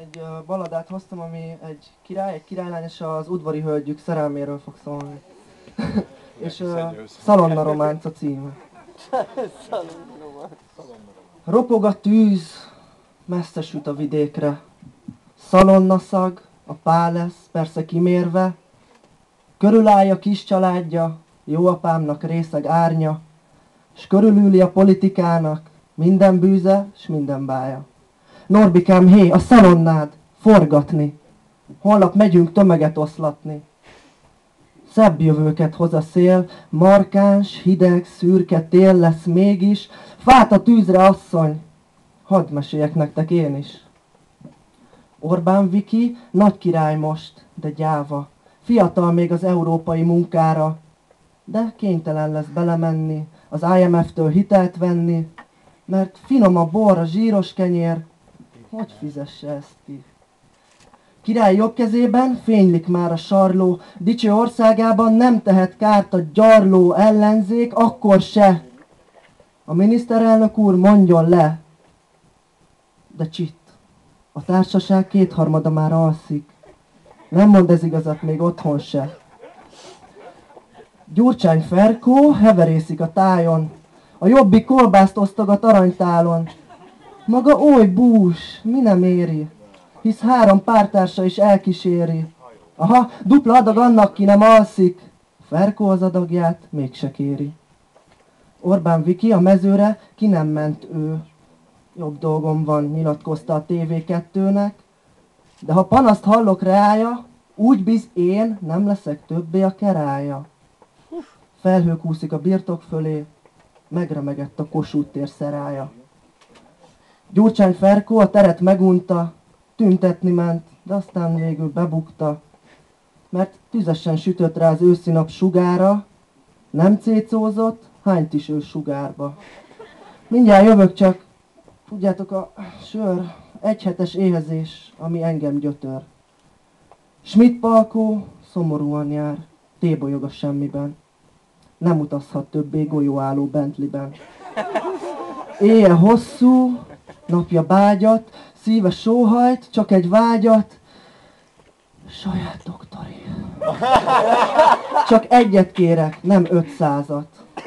Egy baladát hoztam, ami egy király, egy királylány és az udvari hölgyük szerelméről fog szólni. És Szalonna románc a címe. Ropog a tűz, messze süt a vidékre. Szalonna szag, a pál lesz, persze kimérve. Körülállja kis családja, jó apámnak részeg árnya, s körülüli a politikának minden bűze, s minden bája. Norbikám, hé, a szalonnád, forgatni, holnap megyünk tömeget oszlatni. Szebb jövőket hoz a szél, markáns, hideg, szürke tél lesz mégis, fát a tűzre, asszony, hadd meséljek nektek én is. Orbán Viki, nagy király most, de gyáva, fiatal még az európai munkára, de kénytelen lesz belemenni, az IMF-től hitelt venni, mert finom a bor, a zsíros kenyér, hogy fizesse ezt ki? Király jobb kezében fénylik már a sarló, dicső országában nem tehet kárt a gyarló ellenzék, akkor se. A miniszterelnök úr mondjon le, de csitt, a társaság kétharmada már alszik, nem mond ez igazat még otthon se. Gyurcsány Ferkó heverészik a tájon, a Jobbik kolbászt osztogat aranytálon. Maga oly bús, mi nem éri, hisz 3 pártársa is elkíséri. Aha, dupla adag annak, ki nem alszik, Ferkó az adagját mégse kéri. Orbán Viki a mezőre ki nem ment ő. Jobb dolgom van, nyilatkozta a TV2-nek, de ha panaszt hallok reája, úgy biz én nem leszek többé a kerálya. Felhők úszik a birtok fölé, megremegett a Kossuth tér szerája. Gyurcsány Ferkó a teret megunta, tüntetni ment, de aztán végül bebukta, mert tüzesen sütött rá az őszi nap sugára, nem cécózott, hányt is ő sugárba. Mindjárt jövök, csak tudjátok, a sör, egyhetes éhezés, ami engem gyötör. Schmidt Palkó szomorúan jár, tébolyog a semmiben. Nem utazhat többé golyóálló Bentleyben. Éjjel hosszú, napja bágyat, szíve sóhajt, csak egy vágyat. Saját doktori. Csak egyet kérek, nem 500-at.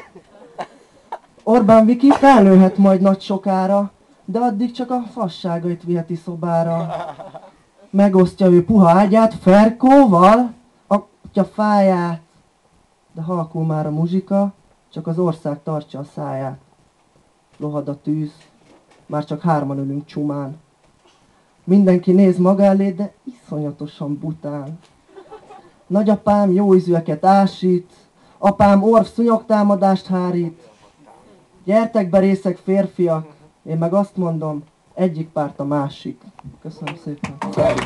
Orbán Viki felnőhet majd nagy sokára, de addig csak a fasságait viheti szobára. Megosztja ő puha ágyát Ferkóval, atya fáját. De halkul már a muzsika, csak az ország tartja a száját. Lohad a tűz, már csak 3-an ülünk csumán. Mindenki néz maga elé, de iszonyatosan bután. Nagyapám jó ízűeket ásít, apám orv szúnyogtámadást hárít. Gyertek be részeg férfiak, én meg azt mondom, egyik párt a másik. Köszönöm szépen.